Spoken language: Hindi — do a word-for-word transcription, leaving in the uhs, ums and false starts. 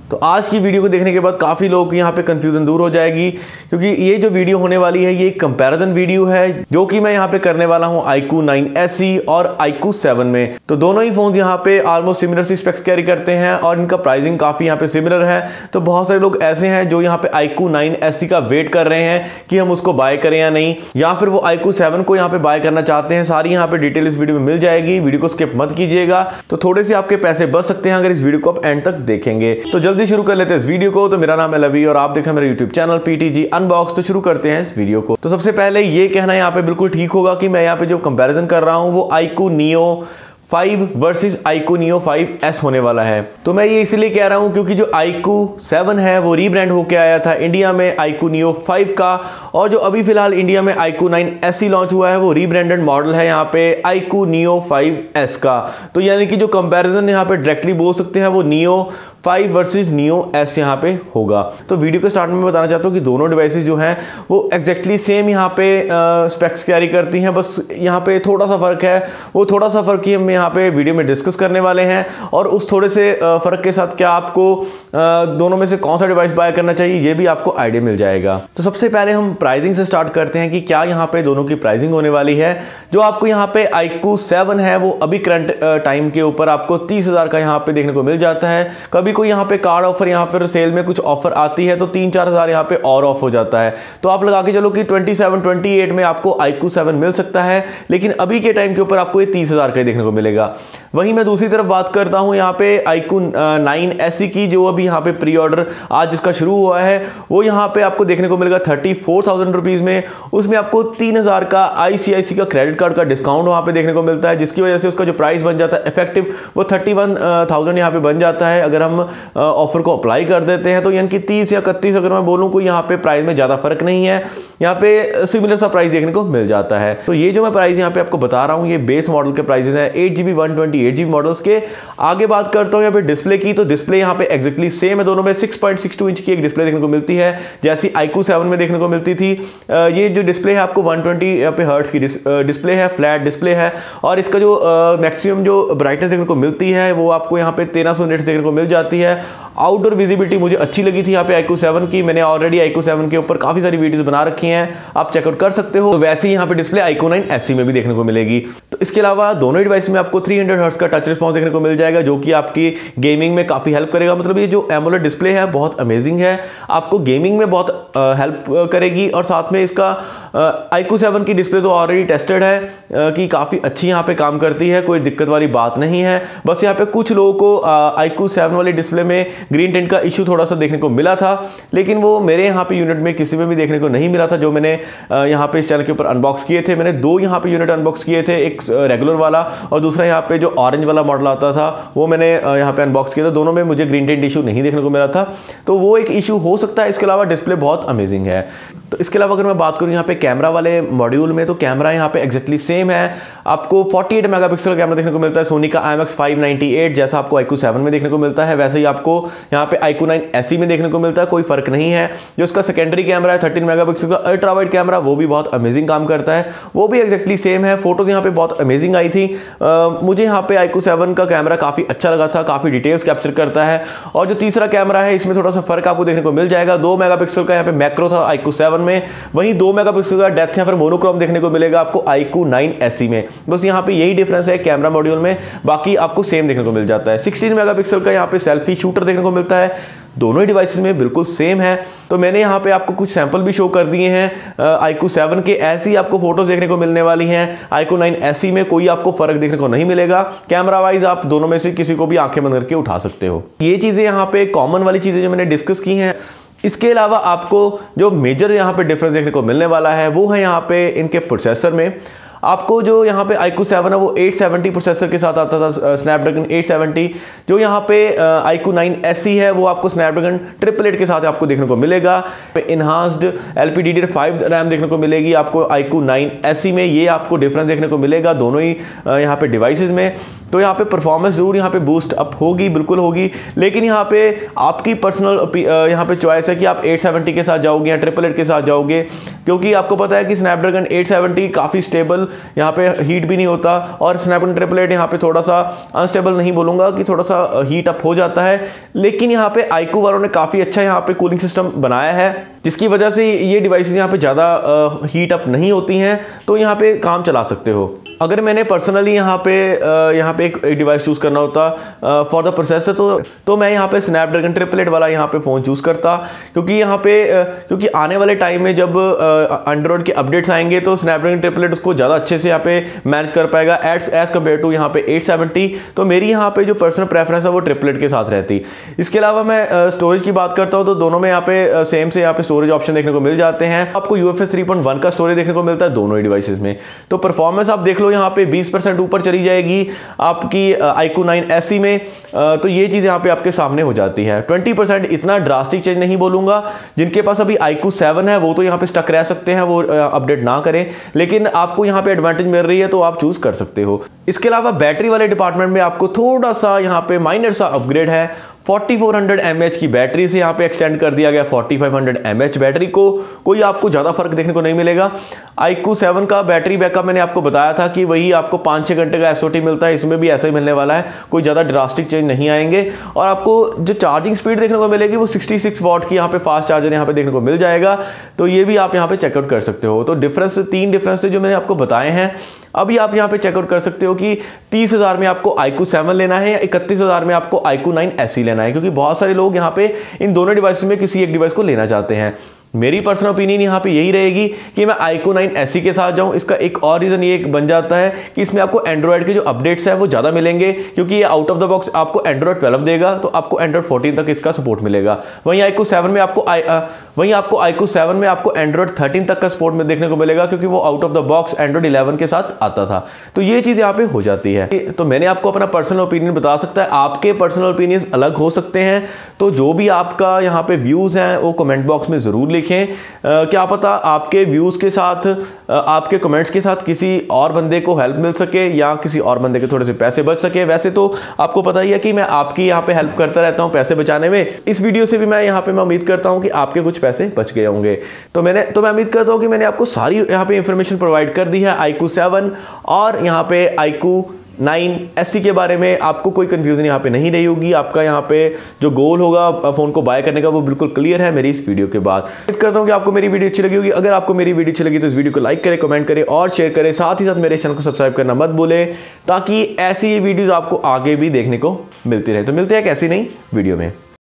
तो आज की वीडियो को देखने के बाद काफ़ी लोगों की यहाँ पे कंफ्यूजन दूर हो जाएगी, क्योंकि ये जो वीडियो होने वाली है ये एक कंपैरिजन वीडियो है जो कि मैं यहाँ पे करने वाला हूँ iQOO नाइन एस ई और iQOO सेवन में। तो दोनों ही फोन यहाँ पे ऑलमोस्ट सिमिलर सी स्पेक्स कैरी करते हैं और इनका प्राइसिंग काफ़ी यहाँ पे सिमिलर है। तो बहुत सारे लोग ऐसे हैं जो यहाँ पे iQOO नाइन एस ई का वेट कर रहे हैं कि हम उसको बाय करें या नहीं, या फिर वो iQOO सेवन को यहाँ पे बाय करना चाहते हैं। सारी यहाँ पे डिटेल इस वीडियो में मिल जाएगी, वीडियो को स्किप मत कीजिएगा। तो थोड़े से आपके पैसे बच सकते हैं अगर इस वीडियो को आप एंड तक देखेंगे। तो जल्दी शुरू कर लेते हैं इस वीडियो को। तो मेरा नाम है लवी और आप देखें मेरा यूट्यूब चैनल पीटीजी अनबॉक्स। तो शुरू करते हैं इस वीडियो को। तो सबसे पहले ये कहना यहाँ पे बिल्कुल ठीक होगा कि मैं यहाँ पे जो कंपैरिजन कर रहा हूँ वो iQOO Neo five versus iQOO Neo five S होने वाला है। तो मैं ये इसलिए कह रहा हूँ क्योंकि जो iQOO सेवन है वो रीब्रांड होके आया था इंडिया में iQOO नियो फाइव का, और जो अभी फिलहाल इंडिया में iQOO nine S E launch हुआ है वो रीब्रांडेड मॉडल है यहाँ पे iQOO नियो फाइव एस का। तो यानी कि जो कंपैरिजन यहाँ पे डायरेक्टली बोल सकते हैं वो Neo five versus Neo S यहाँ पे होगा। तो वीडियो के स्टार्ट में मैं बताना चाहता हूँ कि दोनों डिवाइसेस जो हैं वो एग्जैक्टली सेम यहाँ पे स्पेक्स कैरी करती हैं, बस यहाँ पे थोड़ा सा फ़र्क है। वो थोड़ा सा फ़र्क ही हम यहाँ पे वीडियो में डिस्कस करने वाले हैं, और उस थोड़े से फ़र्क के साथ क्या आपको दोनों में से कौन सा डिवाइस बाय करना चाहिए ये भी आपको आइडिया मिल जाएगा। तो सबसे पहले हम प्राइसिंग से स्टार्ट करते हैं कि क्या यहाँ पे दोनों की प्राइसिंग होने वाली है। जो आपको यहाँ पे iQOO सेवन है वो अभी करंट टाइम के ऊपर आपको तीस हज़ार का यहाँ पे देखने को मिल जाता है। कभी कोई यहाँ पे कार्ड ऑफर यहाँ पर सेल में कुछ ऑफर आती है तो तीन चार हज़ार यहाँ पे और ऑफ हो जाता है। तो आप लगा के चलो कि सत्ताईस अट्ठाईस में आपको iQOO सेवन मिल सकता है, लेकिन अभी के टाइम के ऊपर आपको ये तीस हज़ार का ही देखने को मिलेगा। वहीं मैं दूसरी तरफ बात करता हूँ यहाँ पे iQOO नाइन एस ई की, जो अभी यहाँ पे प्री ऑर्डर आज जिसका शुरू हुआ है वो यहाँ पे आपको देखने को मिलेगा थर्टी फोर थाउजेंड रुपीज़ में। उसमें आपको तीन हज़ार का आईसीआईसी का क्रेडिट कार्ड का डिस्काउंट वहाँ पे देखने को मिलता है, जिसकी वजह से उसका जो प्राइस बन जाता है इफेक्टिव वो थर्टी वन थाउजेंड यहाँ पे बन जाता है। अगर हम ऑफर को अप्लाई कर देते हैं तो यानी कि तीस या इकतीस अगर मैं बोलूँ कोई यहाँ पे प्राइस में ज़्यादा फर्क नहीं है, यहाँ पे सिमिलर सा प्राइस देखने को मिल जाता है। तो ये जो मैं प्राइस यहाँ पे आपको बता रहा हूँ ये बेस मॉडल के प्राइसेस हैं eight G B one twenty eight G B models के। आगे बात करता हूँ यहाँ पे डिस्प्ले की, तो डिस्प्ले यहाँ पे एक्जैक्टली सेम है दोनों में। Six point six two inch की एक डिस्प्ले देखने को मिलती है जैसी iQOO सेवन में देखने को मिलती थी। ये जो डिस्प्ले है आपको वन ट्वेंटी यहाँ पे हर्ट्ज की डिस्प्ले है, फ्लैट डिस्प्ले है, और इसका जो मैक्सिमम जो ब्राइटनेस देखने को मिलती है वो आपको यहाँ पे तेरह सौ निट्स देखने को मिल जाती है। आउटडोर विजिबिलिटी मुझे अच्छी लगी थी यहाँ पे iQOO सेवन की। मैंने ऑलरेडी iQOO सेवन के ऊपर काफ़ी सारी वीडियोस बना रखी हैं, आप चेकआउट कर सकते हो। तो वैसे ही यहाँ पे display iQOO nine S E में भी देखने को मिलेगी। तो इसके अलावा दोनों डिवाइस में आपको थ्री हंड्रेड हर्ट्ज का टच रिस्पॉन्स देखने को मिल जाएगा, जो कि आपकी गेमिंग में काफ़ी हेल्प करेगा। मतलब ये जो एमोलेड डिस्प्ले है बहुत अमेजिंग है, आपको गेमिंग में बहुत हेल्प करेगी। और साथ में इसका iQOO सेवन की डिस्प्ले तो ऑलरेडी टेस्टेड है कि काफ़ी अच्छी यहाँ पे काम करती है, कोई दिक्कत वाली बात नहीं है। बस यहाँ पे कुछ लोगों को iQOO सेवन वाली डिस्प्ले में ग्रीन टिंट का इशू थोड़ा सा देखने को मिला था, लेकिन वो मेरे यहाँ पे यूनिट में किसी में भी देखने को नहीं मिला था जो मैंने यहाँ पे इस चैनल के ऊपर अनबॉक्स किए थे। मैंने दो यहाँ पे यूनिट अनबॉक्स किए थे, एक रेगुलर वाला और दूसरा यहाँ पे जो ऑरेंज वाला मॉडल आता था वो मैंने यहाँ पे अनबॉक्स किया था। दोनों में मुझे ग्रीन टिंट इशू नहीं देखने को मिला था, तो वो एक इशू हो सकता है। इसके अलावा डिस्प्ले बहुत अमेजिंग है। तो इसके अलावा अगर मैं बात करूँ यहाँ पे कैमरा वाले मॉड्यूल में, तो कैमरा यहाँ पे एक्जैक्टली सेम है। आपको अड़तालीस मेगापिक्सल का कैमरा देखने को मिलता है सोनी का I M X five ninety eight, जैसा आपको iQOO सेवन में देखने को मिलता है वैसे ही आपको यहाँ पे iQOO नाइन एस ई में देखने को मिलता है, कोई फर्क नहीं है। जो इसका सेकेंडरी कैमरा है थर्टीन मेगापिक्सल का अल्ट्रा वाइड कैमरा, वो भी बहुत अमेजिंग काम करता है, वो भी एक्जैक्टली सेम है। फोटोज यहाँ पे बहुत अमेजिंग आई थी। आ, मुझे यहाँ पे iQOO सेवन का कैमरा काफ़ी अच्छा लगा था, काफ़ी डिटेल्स कैप्चर करता है। और जो तीसरा कैमरा है इसमें थोड़ा सा फर्क आपको देखने को मिल जाएगा। दो मेगापिक्सल का यहाँ पे मैक्रो था iQOO सेवन में, वहीं दो मेगापिक्सल का डेप्थ या फिर मोनोक्रोम देखने को मिलेगा आपको iQOO नाइन एस ई में। बस यहाँ पे यही डिफरेंस है कैमरा मॉड्यूल में, बाकी आपको सेम देखने को मिल जाता है। सिक्सटीन मेगापिक्सल का यहाँ पे सेल्फी शूटर देखने को मिलता है, दोनों ही डिवाइसेस में बिल्कुल सेम है। तो मैंने यहाँ पे आपको कुछ सैंपल भी शो कर दिए हैं iQOO सेवन के, ऐसी आपको फोटोज देखने को मिलने वाली हैं। iQOO नाइन एस ई में कोई आपको फर्क देखने को नहीं मिलेगा। कैमरा वाइज आप दोनों में से किसी को भी आंखें बंद करके उठा सकते हो। ये चीज़ें यहाँ पे कॉमन वाली चीज़ें जो मैंने डिस्कस की हैं। इसके अलावा आपको जो मेजर यहाँ पे डिफरेंस देखने को मिलने वाला है वो है यहाँ पे इनके प्रोसेसर में। आपको जो यहाँ पे iQOO सेवन है वो एट सेवेंटी प्रोसेसर के साथ आता था, स्नैपड्रैगन एट सेवेंटी। जो यहाँ पे iQOO नाइन एस ई है वो आपको स्नैपड्रैगन ट्रिपल एट के साथ आपको देखने को मिलेगा। Enhanced L P D D R five RAM देखने को मिलेगी आपको iQOO नाइन एस ई में, ये आपको डिफरेंस देखने को मिलेगा दोनों ही यहाँ पे डिवाइसेस में। तो यहाँ पे परफॉर्मेंस जरूर यहाँ पे बूस्ट अप होगी, बिल्कुल होगी, लेकिन यहाँ पे आपकी पर्सनल यहाँ पे चॉइस है कि आप एट सेवेंटी के साथ जाओगे या ट्रिपल एट के साथ जाओगे, क्योंकि आपको पता है कि स्नैपड्रैगन एट सेवेंटी काफ़ी स्टेबल यहाँ पे हीट भी नहीं होता। और स्नैपड्रैगन ट्रिपल एट यहाँ पे थोड़ा सा अनस्टेबल नहीं बोलूँगा कि थोड़ा सा हीट अप हो जाता है, लेकिन यहाँ पे आईक्यू वालों ने काफ़ी अच्छा यहाँ पे कूलिंग सिस्टम बनाया है, जिसकी वजह से ये डिवाइसेस यहाँ पे ज़्यादा हीट अप नहीं होती हैं, तो यहाँ पे काम चला सकते हो। अगर मैंने पर्सनली यहाँ पे यहाँ पे एक डिवाइस चूज़ करना होता फॉर द प्रोसेसर, तो तो मैं यहाँ पे स्नैपड्रैगन ट्रिपल एट वाला यहाँ पे फ़ोन चूज़ करता, क्योंकि यहाँ पे क्योंकि आने वाले टाइम में जब एंड्रॉयड के अपडेट्स आएंगे तो स्नैपड्रैगन ट्रिपल एट उसको ज़्यादा अच्छे से यहाँ पे मैनेज कर पाएगा एज एज कम्पेयर टू यहाँ पे एट सेवेंटी। तो मेरी यहाँ पे जो पर्सनल प्रेफरेंस है वो ट्रिपल एट के साथ रहती। इसके अलावा मैं स्टोरेज की बात करता हूँ तो दोनों में यहाँ पे सेम से यहाँ पे स्टोरेज ऑप्शन देखने को मिल जाते हैं। आपको U F S three point one का स्टोरेज देखने को मिलता है दोनों ही डिवाइसेस में। तो परफॉर्मेंस आप देख लो यहाँ पे बीस परसेंट ऊपर चली जाएगी आपकी आईक्यू नाइन एस ई में, तो ये चीज़ यहाँ पे आपके सामने हो जाती है। ट्वेंटी परसेंट इतना ड्रास्टिक चेंज नहीं बोलूँगा, जिनके पास अभी आईक्यू सेवन है वो तो यहाँ पे स्टक रह सकते हैं, वो अपडेट ना करें, लेकिन आपको यहाँ पे एडवांटेज मिल रही है तो आप चूज़ कर सकते हो। इसके अलावा बैटरी वाले डिपार्टमेंट में आपको थोड़ा सा यहाँ पे माइनर सा अपग्रेड है। Forty four hundred M H की बैटरी से यहाँ पे एक्सटेंड कर दिया गया forty five hundred M H battery को। कोई आपको ज़्यादा फर्क देखने को नहीं मिलेगा। आईक्यू सेवन का बैटरी बैकअप मैंने आपको बताया था कि वही आपको पाँच छः घंटे का एसओटी मिलता है, इसमें भी ऐसा ही मिलने वाला है, कोई ज़्यादा ड्रास्टिक चेंज नहीं आएंगे। और आपको जो चार्जिंग स्पीड देखने को मिलेगी वो सिक्सटी सिक्स वॉट की यहाँ पे फास्ट चार्जर यहाँ पे देखने को मिल जाएगा, तो ये भी आप यहाँ पे चेकआउट कर सकते हो। तो डिफरेंस तीन डिफरेंस जो मैंने आपको बताए हैं अभी आप यहाँ पे चेकआउट कर सकते हो कि तीस हज़ार में आपको आईक्यू सेवन लेना है या इकतीस हज़ार में आपको आईक्यू नाइन एस ई लेना है, क्योंकि बहुत सारे लोग यहाँ पे इन दोनों डिवाइस में किसी एक डिवाइस को लेना चाहते हैं। मेरी पर्सनल ओपिनियन यहाँ पे यही रहेगी कि मैं आईक्यू नाइन एस ई के साथ जाऊँ। इसका एक और रीज़न ये बन जाता है कि इसमें आपको एंड्रॉयड के जो अपडेट्स हैं वो ज़्यादा मिलेंगे, क्योंकि ये आउट ऑफ द बॉक्स आपको एंड्रॉयड ट्वेल्व देगा, तो आपको एंड्रॉयड फोर्टीन तक इसका सपोर्ट मिलेगा। वहीं आईक्यू सेवन में आपको आई वहीं आपको आईक्यू सेवन में आपको एंड्रॉयड थर्टीन तक का सपोर्ट में देखने को मिलेगा, क्योंकि वो out of the box Android eleven के साथ आता था। तो ये चीज़ यहाँ पे हो जाती है। तो मैंने आपको अपना पर्सनल ओपिनियन बता सकता है, आपके पर्सनल ओपिनियन अलग हो सकते हैं। तो जो भी आपका यहाँ पे व्यूज़ हैं वो कमेंट बॉक्स में ज़रूर लिखें। क्या पता आपके व्यूज़ के साथ, आपके कमेंट्स के साथ किसी और बंदे को हेल्प मिल सके या किसी और बंदे के थोड़े से पैसे बच सके। वैसे तो आपको पता ही है कि मैं आपकी यहाँ पे हेल्प करता रहता हूँ पैसे बचाने में। इस वीडियो से भी मैं यहाँ पे मैं उम्मीद करता हूँ कि आपके कुछ पैसे बच गए होंगे। तो मैंने तो मैं उम्मीद करता हूँ कि मैंने आपको सारी यहाँ पे इंफॉर्मेशन प्रोवाइड कर दी है आईक्यू सेवन और यहाँ पे आईक्यू नाइन एस ई के बारे में। आपको कोई कंफ्यूजन यहाँ पे नहीं रही होगी। आपका यहाँ पे जो गोल होगा फ़ोन को बाय करने का वो बिल्कुल क्लियर है मेरी इस वीडियो के बाद। उम्मीद करता हूँ कि आपको मेरी वीडियो अच्छी लगी होगी। अगर आपको मेरी वीडियो अच्छी लगी तो इस वीडियो को लाइक करें, कमेंट करें और शेयर करें। साथ ही साथ मेरे चैनल को सब्सक्राइब करना मत भूलें, ताकि ऐसी वीडियोज़ आपको आगे भी देखने को मिलती रहे। तो मिलते हैं एक ऐसी नई वीडियो में।